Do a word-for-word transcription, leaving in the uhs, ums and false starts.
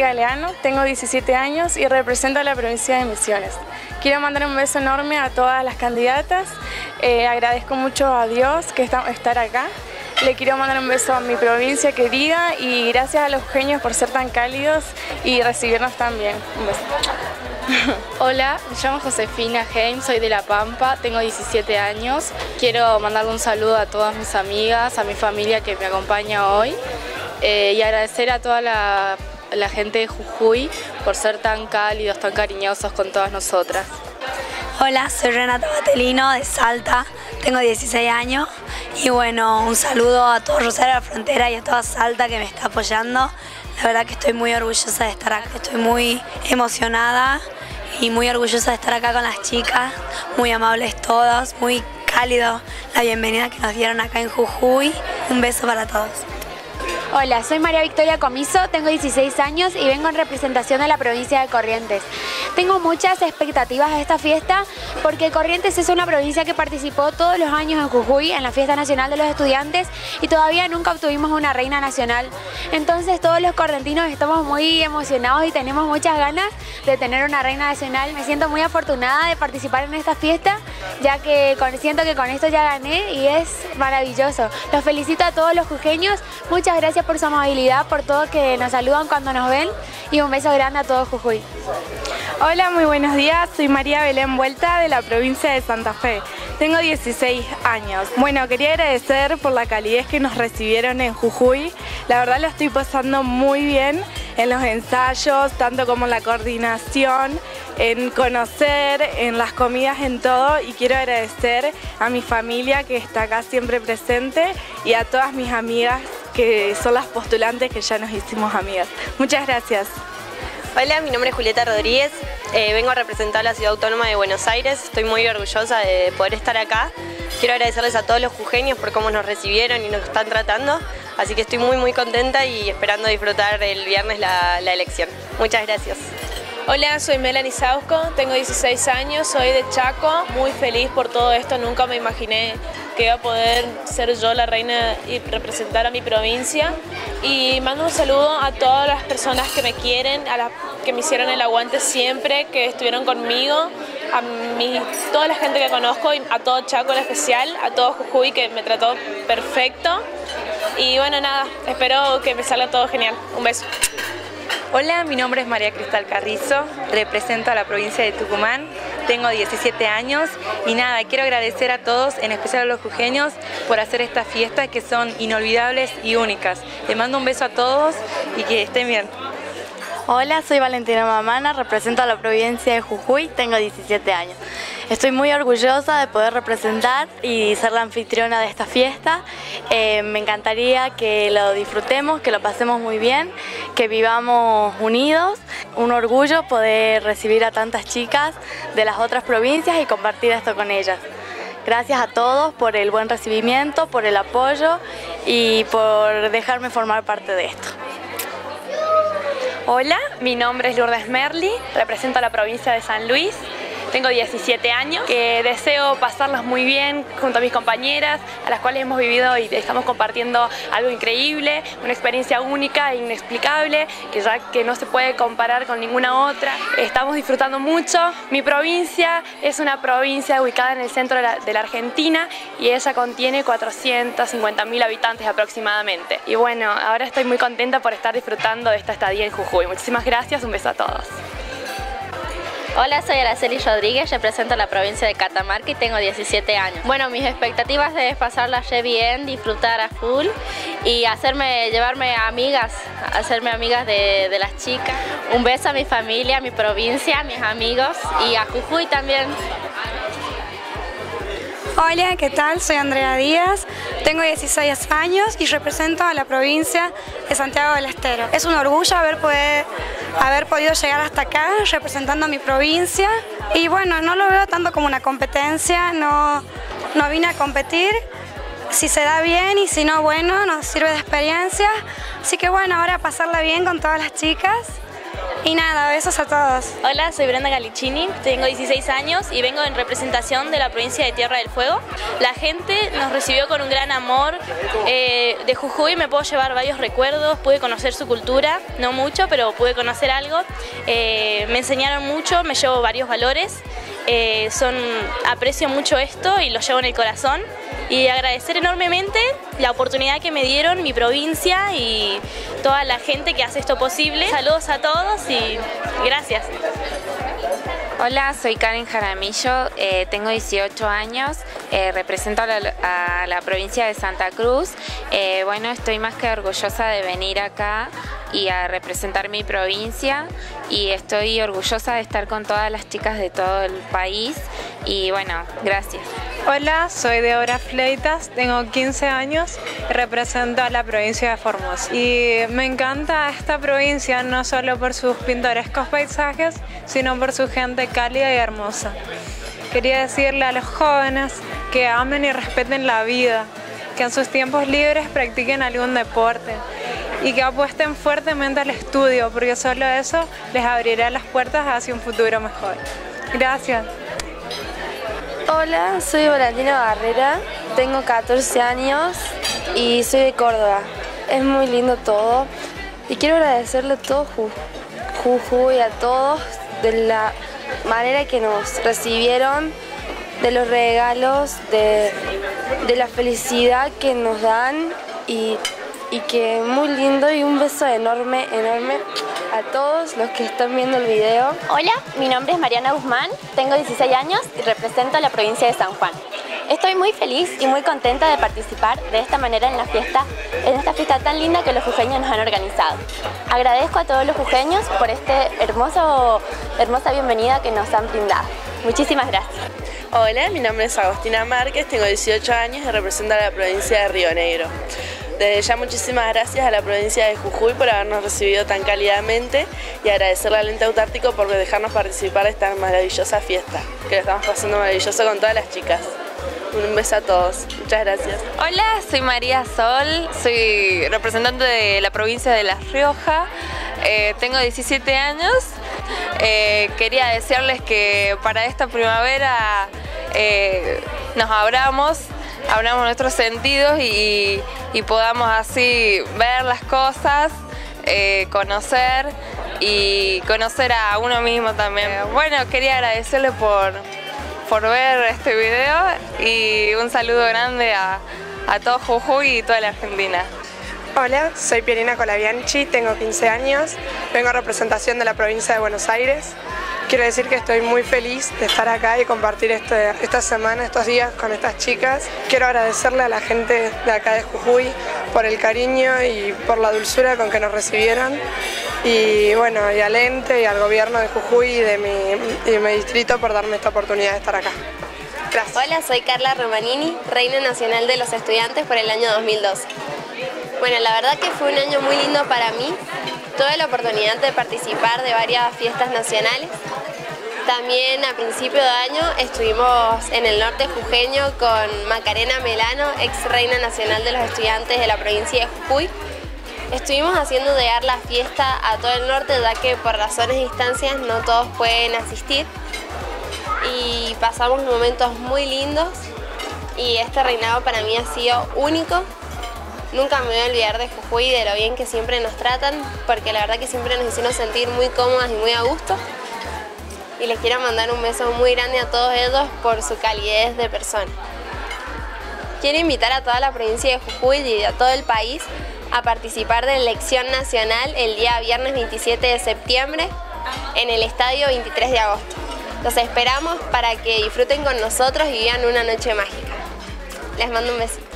Galeano, tengo diecisiete años y represento a la provincia de Misiones. Quiero mandar un beso enorme a todas las candidatas, eh, agradezco mucho a Dios que está, estar acá. Le quiero mandar un beso a mi provincia querida y gracias a los jujeños por ser tan cálidos y recibirnos tan bien. Un beso. Hola, me llamo Josefina Heim, soy de La Pampa, tengo diecisiete años. Quiero mandarle un saludo a todas mis amigas, a mi familia que me acompaña hoy eh, y agradecer a toda la, la gente de Jujuy por ser tan cálidos, tan cariñosos con todas nosotras. Hola, soy Renata Batelino de Salta, tengo dieciséis años y bueno, un saludo a todo Rosario de la Frontera y a toda Salta que me está apoyando. La verdad que estoy muy orgullosa de estar acá, estoy muy emocionada y muy orgullosa de estar acá con las chicas, muy amables todas, muy cálido la bienvenida que nos dieron acá en Jujuy. Un beso para todos. Hola, soy María Victoria Comiso, tengo dieciséis años y vengo en representación de la provincia de Corrientes. Tengo muchas expectativas de esta fiesta porque Corrientes es una provincia que participó todos los años en Jujuy en la Fiesta Nacional de los Estudiantes y todavía nunca obtuvimos una reina nacional. Entonces todos los correntinos estamos muy emocionados y tenemos muchas ganas de tener una reina nacional. Me siento muy afortunada de participar en esta fiesta ya que con, siento que con esto ya gané y es maravilloso. Los felicito a todos los jujeños, muchas gracias por su amabilidad, por todo que nos saludan cuando nos ven y un beso grande a todo Jujuy. Hola, muy buenos días, soy María Belén Vuelta de la provincia de Santa Fe. Tengo dieciséis años. Bueno, quería agradecer por la calidez que nos recibieron en Jujuy. La verdad lo estoy pasando muy bien en los ensayos, tanto como en la coordinación, en conocer, en las comidas, en todo. Y quiero agradecer a mi familia que está acá siempre presente y a todas mis amigas que son las postulantes que ya nos hicimos amigas. Muchas gracias. Hola, mi nombre es Julieta Rodríguez, eh, vengo a representar a la Ciudad Autónoma de Buenos Aires, estoy muy orgullosa de poder estar acá. Quiero agradecerles a todos los jujeños por cómo nos recibieron y nos están tratando, así que estoy muy muy contenta y esperando disfrutar el viernes la, la elección. Muchas gracias. Hola, soy Melanie Sausco, tengo dieciséis años, soy de Chaco, muy feliz por todo esto, nunca me imaginé que iba a poder ser yo la reina y representar a mi provincia. Y mando un saludo a todas las personas que me quieren, a las que me hicieron el aguante siempre, que estuvieron conmigo, a mi, toda la gente que conozco y a todo Chaco en especial, a todo Jujuy que me trató perfecto. Y bueno, nada, espero que me salga todo genial. Un beso. Hola, mi nombre es María Cristal Carrizo, represento a la provincia de Tucumán, tengo diecisiete años y nada, quiero agradecer a todos, en especial a los jujeños, por hacer estas fiestas que son inolvidables y únicas. Les mando un beso a todos y que estén bien. Hola, soy Valentina Mamana, represento a la provincia de Jujuy, tengo diecisiete años. Estoy muy orgullosa de poder representar y ser la anfitriona de esta fiesta. Eh, me encantaría que lo disfrutemos, que lo pasemos muy bien, que vivamos unidos. Un orgullo poder recibir a tantas chicas de las otras provincias y compartir esto con ellas. Gracias a todos por el buen recibimiento, por el apoyo y por dejarme formar parte de esto. Hola, mi nombre es Lourdes Merli, represento a la provincia de San Luis. Tengo diecisiete años, que deseo pasarlas muy bien junto a mis compañeras, a las cuales hemos vivido y estamos compartiendo algo increíble, una experiencia única e inexplicable, que ya que no se puede comparar con ninguna otra. Estamos disfrutando mucho. Mi provincia es una provincia ubicada en el centro de la, de la Argentina y ella contiene cuatrocientos cincuenta mil habitantes aproximadamente. Y bueno, ahora estoy muy contenta por estar disfrutando de esta estadía en Jujuy. Muchísimas gracias, un beso a todos. Hola, soy Araceli Rodríguez, represento a la provincia de Catamarca y tengo diecisiete años. Bueno, mis expectativas es pasarla re bien, disfrutar a full y hacerme, llevarme amigas, hacerme amigas de, de las chicas. Un beso a mi familia, a mi provincia, a mis amigos y a Jujuy también. Hola, ¿qué tal? Soy Andrea Díaz, tengo dieciséis años y represento a la provincia de Santiago del Estero. Es un orgullo haber, poder, haber podido llegar hasta acá representando a mi provincia y bueno, no lo veo tanto como una competencia, no, no vine a competir. Si se da bien y si no, bueno, nos sirve de experiencia. Así que bueno, ahora pasarla bien con todas las chicas Y nada, besos a todos. Hola, soy Brenda Galicini, tengo dieciséis años y vengo en representación de la provincia de Tierra del Fuego. La gente nos recibió con un gran amor. Eh, de Jujuy me puedo llevar varios recuerdos, pude conocer su cultura, no mucho, pero pude conocer algo. Eh, me enseñaron mucho, me llevo varios valores. Eh, son, aprecio mucho esto y lo llevo en el corazón. Y agradecer enormemente la oportunidad que me dieron mi provincia y toda la gente que hace esto posible. Saludos a todos y gracias. Hola, soy Karen Jaramillo, eh, tengo dieciocho años, eh, represento a la, a la provincia de Santa Cruz. Eh, bueno, estoy más que orgullosa de venir acá y a representar mi provincia y estoy orgullosa de estar con todas las chicas de todo el país y bueno, gracias. Hola, soy Deora Fleitas, tengo quince años y represento a la provincia de Formosa. Y me encanta esta provincia no solo por sus pintorescos paisajes, sino por su gente cálida y hermosa. Quería decirle a los jóvenes que amen y respeten la vida, que en sus tiempos libres practiquen algún deporte y que apuesten fuertemente al estudio, porque solo eso les abrirá las puertas hacia un futuro mejor. Gracias. Hola, soy Valentina Barrera, tengo catorce años y soy de Córdoba. Es muy lindo todo y quiero agradecerle a todo Jujuy, a todos de la manera que nos recibieron, de los regalos, de, de la felicidad que nos dan y, y que muy lindo y un beso enorme, enorme a todos los que están viendo el video. Hola, mi nombre es Mariana Guzmán, tengo dieciséis años y represento a la provincia de San Juan. Estoy muy feliz y muy contenta de participar de esta manera en la fiesta, en esta fiesta tan linda que los jujeños nos han organizado. Agradezco a todos los jujeños por esta hermosa bienvenida que nos han brindado. Muchísimas gracias. Hola, mi nombre es Agostina Márquez, tengo dieciocho años y represento a la provincia de Río Negro. Desde ya muchísimas gracias a la provincia de Jujuy por habernos recibido tan cálidamente y agradecerle al Ente Autártico por dejarnos participar de esta maravillosa fiesta, que lo estamos pasando maravilloso con todas las chicas. Un beso a todos, muchas gracias. Hola, soy María Sol, soy representante de la provincia de La Rioja, eh, tengo diecisiete años. Eh, quería desearles que para esta primavera eh, nos abramos, abramos nuestros sentidos y, y podamos así ver las cosas, eh, conocer y conocer a uno mismo también. Eh, bueno, quería agradecerles por, por ver este video y un saludo grande a, a todo Jujuy y toda la Argentina. Hola, soy Pierina Colabianchi, tengo quince años, vengo a representación de la provincia de Buenos Aires. Quiero decir que estoy muy feliz de estar acá y compartir este, esta semana, estos días con estas chicas. Quiero agradecerle a la gente de acá de Jujuy por el cariño y por la dulzura con que nos recibieron. Y bueno, y al ente y al gobierno de Jujuy y de mi, y de mi distrito por darme esta oportunidad de estar acá. Gracias. Hola, soy Carla Romanini, Reina Nacional de los Estudiantes por el año dos mil doce. Bueno, la verdad que fue un año muy lindo para mí. Tuve la oportunidad de participar de varias fiestas nacionales. También a principio de año estuvimos en el norte jujeño con Macarena Melano, ex Reina Nacional de los Estudiantes de la provincia de Jujuy. Estuvimos haciendo llegar la fiesta a todo el norte, ya que por razones de distancias no todos pueden asistir. Y pasamos momentos muy lindos y este reinado para mí ha sido único. Nunca me voy a olvidar de Jujuy y de lo bien que siempre nos tratan, porque la verdad que siempre nos hicieron sentir muy cómodas y muy a gusto. Y les quiero mandar un beso muy grande a todos ellos por su calidez de persona. Quiero invitar a toda la provincia de Jujuy y a todo el país a participar de la elección nacional el día viernes veintisiete de septiembre en el estadio veintitrés de agosto. Los esperamos para que disfruten con nosotros y vivan una noche mágica. Les mando un besito.